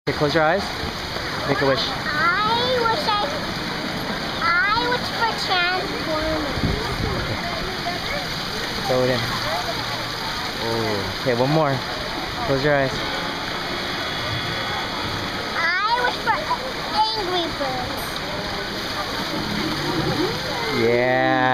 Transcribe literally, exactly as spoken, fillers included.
Okay, close your eyes. Make a wish. I wish I... I wish for Transformers. Throw it in. Oh, okay, one more. Close your eyes. I wish for Angry Birds. Yeah.